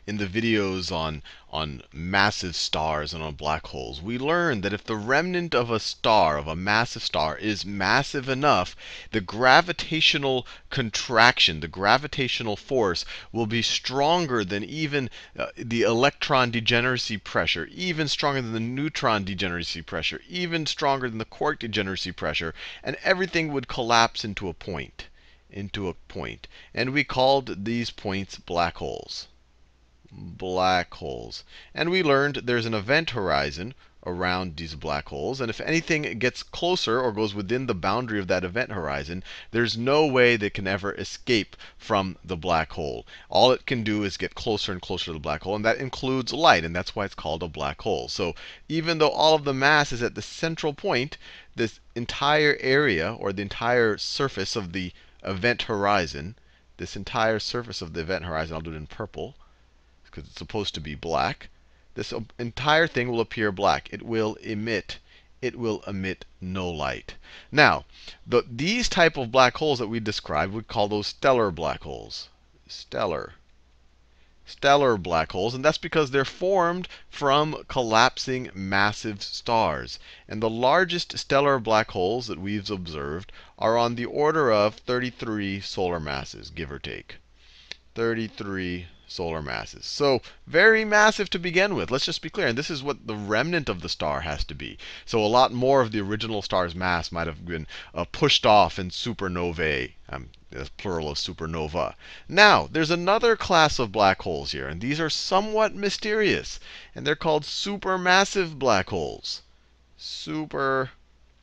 in the videos on massive stars and on black holes, we learned that if the remnant of a star, of a massive star, is massive enough, the gravitational contraction, the gravitational force, will be stronger than even the electron degeneracy pressure, even stronger than the neutron degeneracy pressure, even stronger than the quark degeneracy pressure, and everything would collapse into a point. And we called these points black holes. Black holes. And we learned there's an event horizon around these black holes. And if anything gets closer or goes within the boundary of that event horizon, there's no way they can ever escape from the black hole. All it can do is get closer and closer to the black hole. And that includes light. And that's why it's called a black hole. So even though all of the mass is at the central point, this entire area, or the entire surface of the event horizon, this entire surface of the event horizon, I'll do it in purple because it's supposed to be black. This entire thing will appear black. It will emit no light. Now, these type of black holes that we described, we'd call those stellar black holes. Stellar black holes. And that's because they're formed from collapsing massive stars. And the largest stellar black holes that we've observed are on the order of 33 solar masses, give or take. 33 solar masses. So very massive to begin with. Let's just be clear. And this is what the remnant of the star has to be. So a lot more of the original star's mass might have been pushed off in supernovae. That's plural of supernova. Now, there's another class of black holes here. And these are somewhat mysterious. And they're called supermassive black holes. Supermassive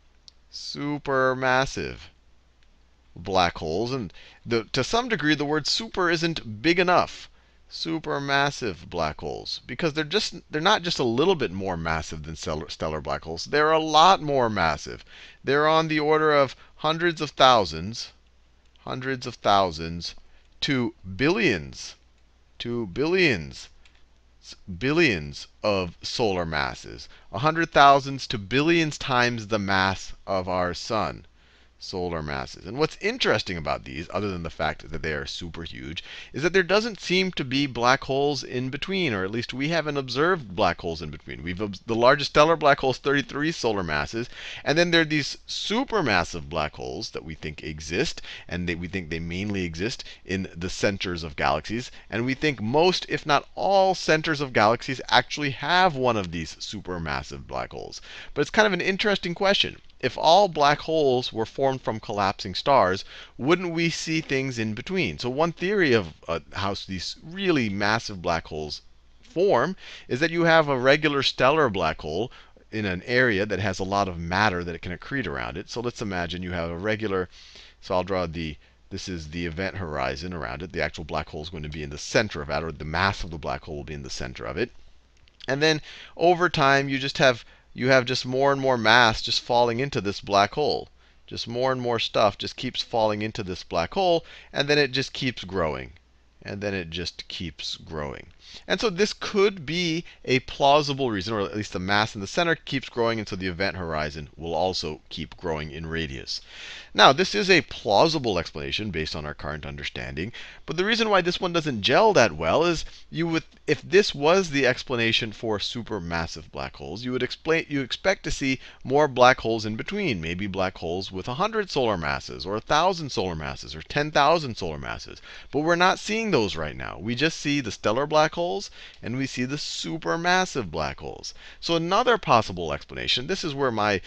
black holes. And to some degree, the word super isn't big enough. Supermassive black holes, because they're not just a little bit more massive than stellar black holes. They're a lot more massive. They're on the order of hundreds of thousands to billions of solar masses. 100,000s to billions times the mass of our sun. Solar masses. And what's interesting about these, other than the fact that they are super huge, is that there doesn't seem to be black holes in between, or at least we haven't observed black holes in between. The largest stellar black hole is 33 solar masses, and then there are these supermassive black holes that we think exist, and we think they mainly exist in the centers of galaxies. And we think most, if not all, centers of galaxies actually have one of these supermassive black holes. But it's kind of an interesting question. If all black holes were formed from collapsing stars, wouldn't we see things in between? So one theory of how these really massive black holes form is that you have a regular stellar black hole in an area that has a lot of matter that it can accrete around it. So let's imagine you have a regular, so I'll draw this is the event horizon around it. The actual black hole is going to be in the center of it, or the mass of the black hole will be in the center of it. And then over time, you have just more and more mass just falling into this black hole. Just more and more stuff just keeps falling into this black hole, and then it just keeps growing. And then it just keeps growing. And so this could be a plausible reason, or at least the mass in the center keeps growing, and so the event horizon will also keep growing in radius. Now, this is a plausible explanation based on our current understanding. But the reason why this one doesn't gel that well is if this was the explanation for supermassive black holes, you expect to see more black holes in between. Maybe black holes with 100 solar masses, or 1,000 solar masses, or 10,000 solar masses. But we're not seeing those right now. We just see the stellar black holes, and we see the supermassive black holes. So another possible explanation, this is where my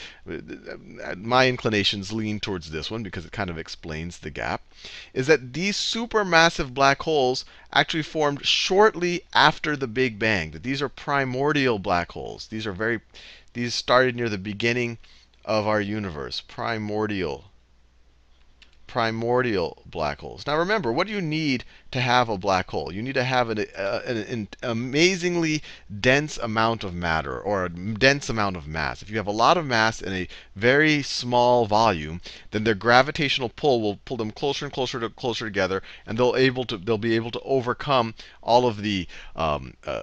inclinations lean towards this one, because it kind of explains the gap, is that these supermassive black holes actually formed shortly after the Big Bang. That these are primordial black holes. These started near the beginning of our universe. Primordial black holes. Now remember, what do you need to have a black hole? You need to have an amazingly dense amount of matter, or a dense amount of mass. If you have a lot of mass in a very small volume, then their gravitational pull will pull them closer and closer together, and they'll be able to overcome all of the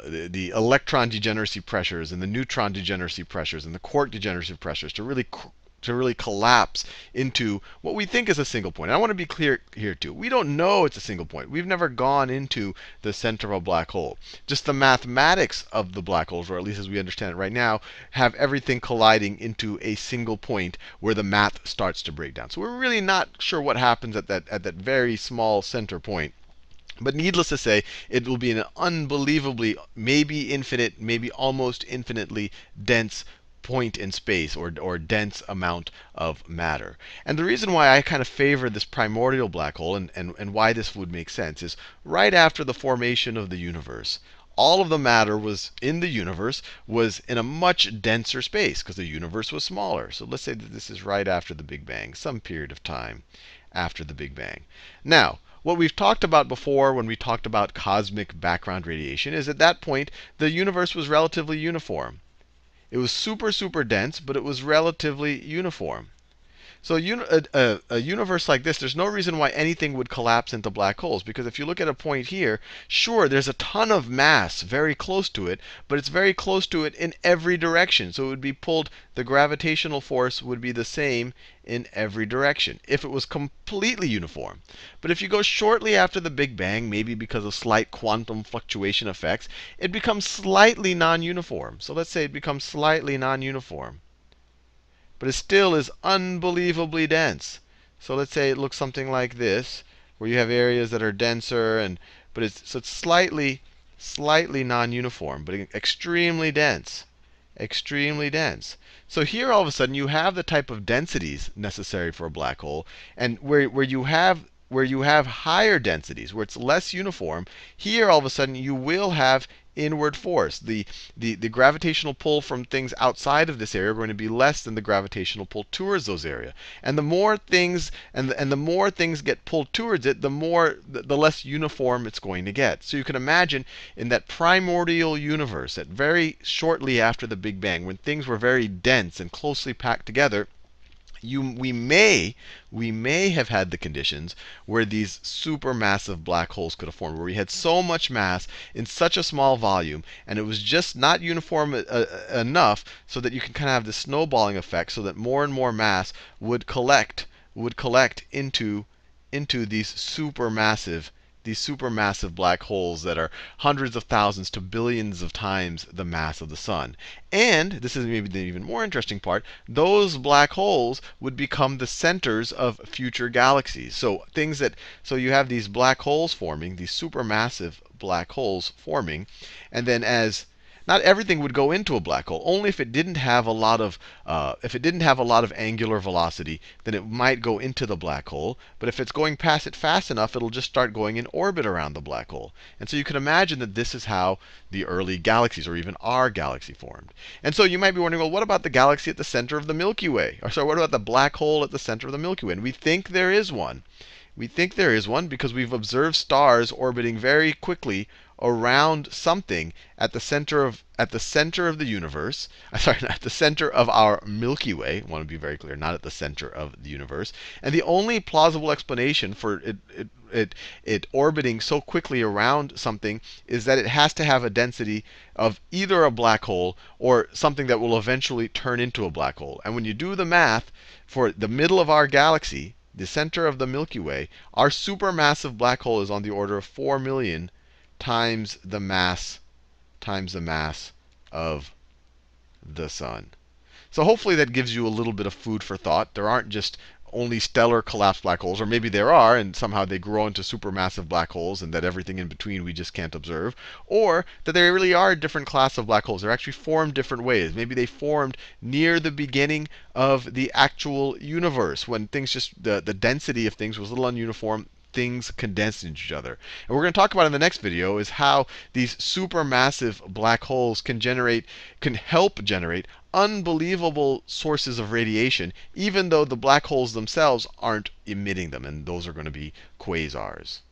electron degeneracy pressures, and the neutron degeneracy pressures, and the quark degeneracy pressures to really to really collapse into what we think is a single point. And I want to be clear here too. We don't know it's a single point. We've never gone into the center of a black hole. Just the mathematics of the black holes, or at least as we understand it right now, have everything colliding into a single point where the math starts to break down. So we're really not sure what happens at that very small center point. But needless to say, it will be an unbelievably, maybe infinite, maybe almost infinitely dense point in space, or dense amount of matter. And the reason why I kind of favor this primordial black hole, and why this would make sense, is right after the formation of the universe, all of the matter was in the universe was in a much denser space because the universe was smaller. So let's say that this is right after the Big Bang, some period of time after the Big Bang. Now, what we've talked about before when we talked about cosmic background radiation is at that point, the universe was relatively uniform. It was super, super dense, but it was relatively uniform. So a universe like this, there's no reason why anything would collapse into black holes. Because if you look at a point here, sure, there's a ton of mass very close to it, but it's very close to it in every direction. So it would be pulled, the gravitational force would be the same in every direction if it was completely uniform. But if you go shortly after the Big Bang, maybe because of slight quantum fluctuation effects, it becomes slightly non-uniform. So let's say it becomes slightly non-uniform. But it still is unbelievably dense. So let's say it looks something like this, where you have areas that are denser, but it's slightly non-uniform, but extremely dense. Extremely dense. So here all of a sudden you have the type of densities necessary for a black hole, and where you have higher densities, where it's less uniform, here all of a sudden you will have inward force. The gravitational pull from things outside of this area are going to be less than the gravitational pull towards those areas. And the more things the more things get pulled towards it, the less uniform it's going to get. So you can imagine in that primordial universe, that very shortly after the Big Bang, when things were very dense and closely packed together, we may have had the conditions where these supermassive black holes could have formed, where we had so much mass in such a small volume, and it was just not uniform enough so that you can kind of have this snowballing effect, so that more and more mass would collect into these supermassive black holes that are hundreds of thousands to billions of times the mass of the sun. And this is maybe the even more interesting part, those black holes would become the centers of future galaxies. So you have these black holes forming, these supermassive black holes forming, and then not everything would go into a black hole. Only if it didn't have a lot of angular velocity, then it might go into the black hole. But if it's going past it fast enough, it'll just start going in orbit around the black hole. And so you can imagine that this is how the early galaxies, or even our galaxy, formed. And so you might be wondering, well, what about the galaxy at the center of the Milky Way? Or sorry, what about the black hole at the center of the Milky Way? And we think there is one. We think there is one because we've observed stars orbiting very quickly around something at the center of the universe. Sorry, not at the center of our Milky Way. I want to be very clear, not at the center of the universe. And the only plausible explanation for it orbiting so quickly around something is that it has to have a density of either a black hole or something that will eventually turn into a black hole. And when you do the math for the middle of our galaxy, the center of the Milky Way, our supermassive black hole is on the order of 4 million times the mass of the sun. So hopefully that gives you a little bit of food for thought. There aren't just only stellar collapsed black holes, or maybe there are, and somehow they grow into supermassive black holes, and that everything in between we just can't observe. Or that there really are a different class of black holes. They're actually formed different ways. Maybe they formed near the beginning of the actual universe, when things the density of things was a little ununiform. Things condensed into each other. And we're going to talk about in the next video is how these supermassive black holes can help generate unbelievable sources of radiation, even though the black holes themselves aren't emitting them. And those are going to be quasars.